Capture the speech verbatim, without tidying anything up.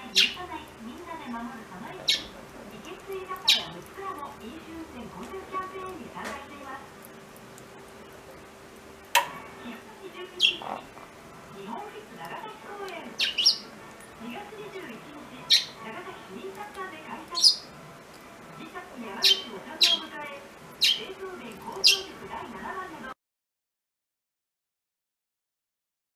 ない許さないみんなで守るその意識。生けす居酒屋むつくらも飲酒運転交通キャンペーンに参加しています。しちがつじゅうくにち、日本フィッツ長崎公園